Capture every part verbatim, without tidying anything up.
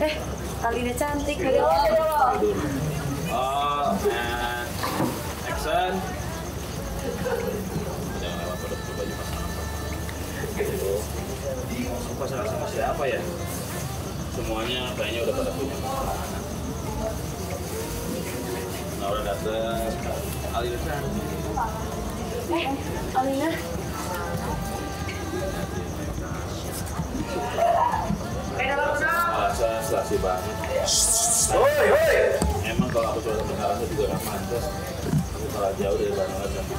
Eh, Alina cantik. Oh, and action. Jangan lewat pada baju pasangan. Pasangan sama siapa ya? Semuanya kayaknya udah pada punya pasangan. Naura datang, Alina cantik. Eh, Alina. Masa selasi banget. Hoi, hoi. Emang kalau aku coba sampai ngerasa juga gak pantas. Aku kalah jauh dari Bandung cantik.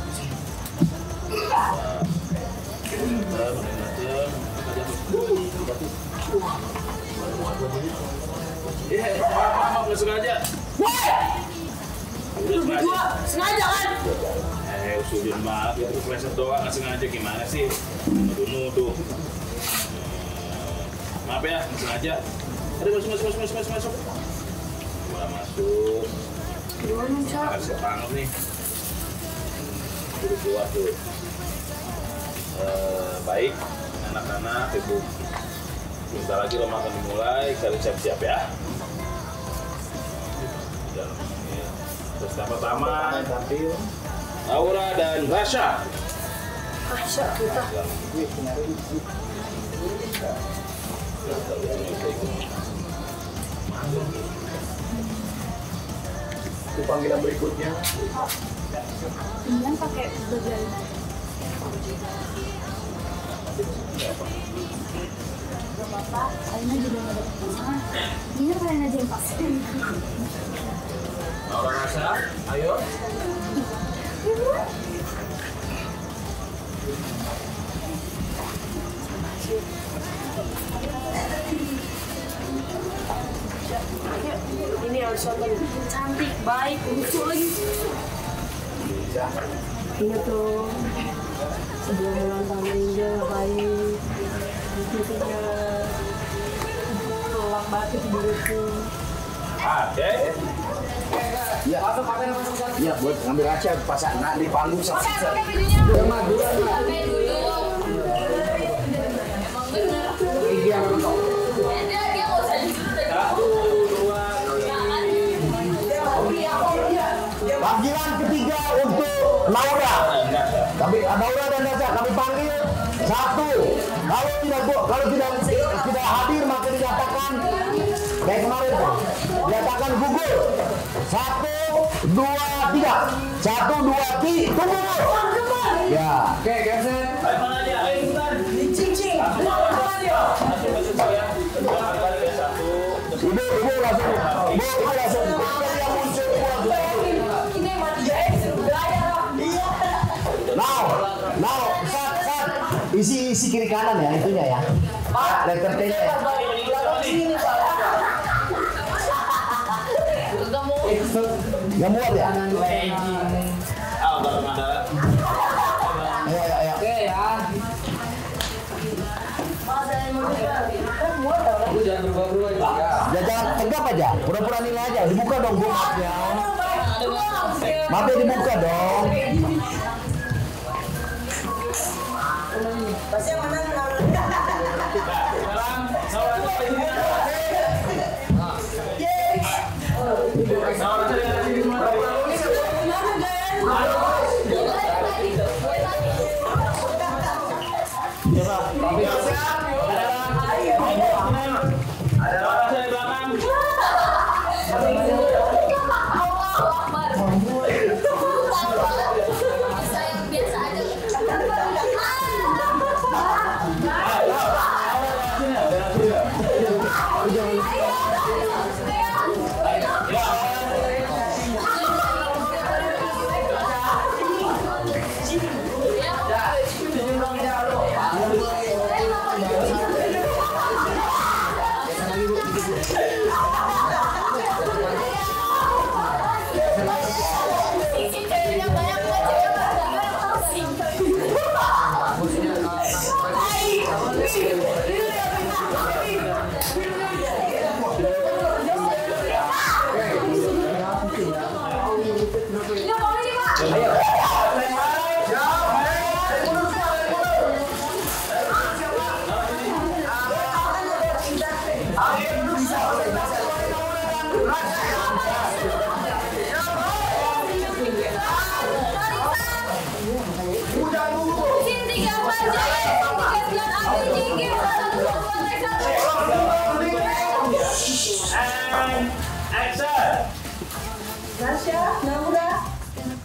Iya, maaf, nggak sengaja. Udah sengaja. Sengaja kan? Eh, usulin banget, itu keleset doang, nggak sengaja gimana sih? Nuduh-nuduh. Maaf ya, nggak sengaja. Aduh, masuk, masuk, masuk, masuk, masuk. Boleh masuk. Gimana, Cak? Kasih banget nih. Duduk luar tuh. Eh, baik, anak-anak, ibu. Bentar lagi lo makan dimulai, kalian siap-siap ya. Terus pertama, Naura dan Rasha. Rasha kita. Itu panggilan berikutnya. Ini pakai baju. Gak apa-apa, Alina juga gak dapet pasangan. Ini kalian aja yang pas. Naura, Rasha, ayo. Ini harus nonton cantik, baik, lucu lagi. Ingat tuh sebelum ulang tahun Ninja ngapain? Intinya tolak banget di diriku. Oke. Ya, ya buat ngambil aja pasang nah, di panggung sama. Pakai bajunya. Udah mah dulu. Pakai dulu. Iya, Dia dia nggak usah Satu, dua, panggilan ketiga untuk Naura. Kami Naura dan Rasha kami panggil satu. Kalau tidak kalau tidak tidak hadir maka dinyatakan kayak kemarin tuh. Dinyatakan gugur. Satu, dua, tiga. Satu, dua, tiga. Tunggu. Ya. Oke, Captain. ayo mana aja, ayo ikutan. Cincin. Masuk, masuk saya. Satu. Ibu, ibu langsung. Ibu, ibu langsung. Dari yang muncul. Ini mati ya, suruh belajar. Now, now, sat, sat. Isi, isi kiri kanan ya, itunya ya. Pak, letter T-nya ya. Nggak muat ya? Ah, udah pengandaran. Ayo, ayo, ayo. Oke ya. Lu jangan berubah-ubah ya. Ya, jangan tegap aja, pura-pura nilai aja. Dibuka dong bu mapnya. Mapnya dibuka dong. Pasti yang menang. Sekarang, Naura coba ini. Naura cari atas sini semua. Coba, siap. Ada Naura di belakang. Biasa aja.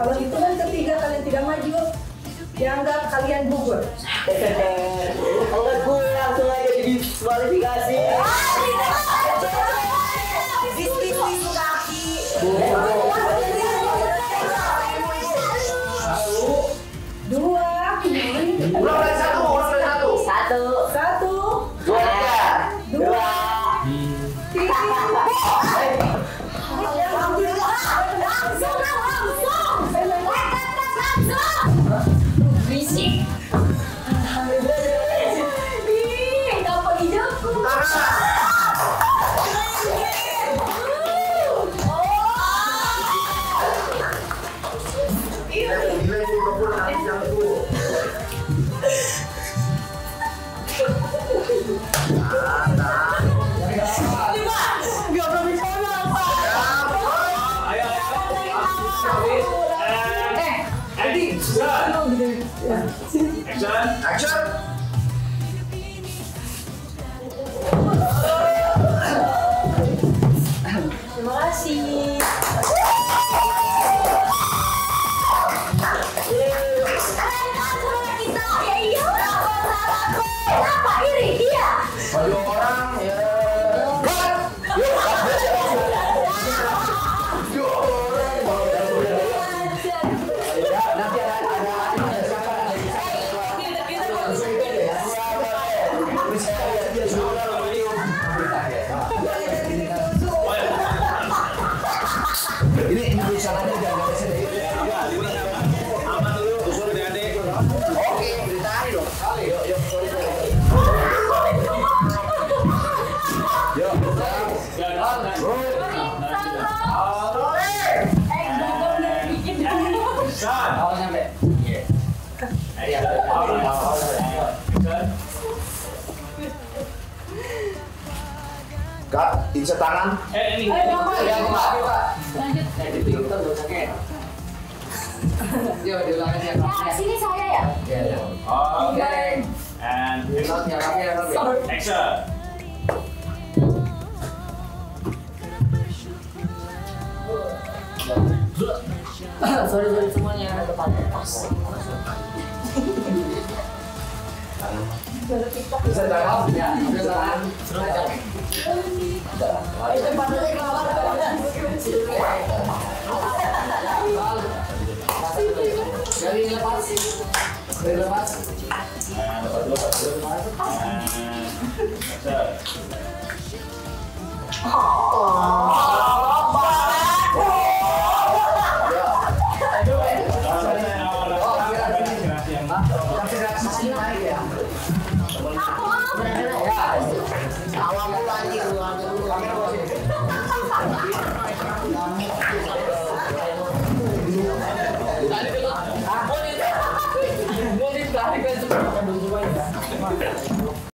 Kalau hitungan ketiga kalian tidak maju, dianggap kalian gugur. Enggak, gue langsung aja didiskualifikasi. Bis-bis kaki. Dua. Ulang dari satu, ulang dari satu. Satu, Satu. dua, Dua. Tiga. Langsung, langsung. Berisik. Ih, dapat hidupku. Gila ini udah nanti jangan tuh. Action. Action. Terima kasih. Kenapa iri dia? Baju orang ya. Cut. Yuk, yuk orang. Ya, nanti ada ada ada siapa ada ini ini tulisannya jangan ada sini. Aman dulu, usul adik-adik. Oke, ceritain dong. Yuk, yuk. Yuk. Awal sampai. Kak, insert tangan. Eh, ini. Ya, Pak. Lanjut. Eh, itu kita enggak usah kayak. Yo, diulangin ya. Nah, sini saya ya. Ya. Oke. And Not ya, kami ya, kami. action. sorry sorry semuanya depan pas. Insert tangan. Ya, ambil tangan. Terus aja. Dari lepas. Dari lepas. And lepas dulu, lepas dulu. And action. Awal mula anjing,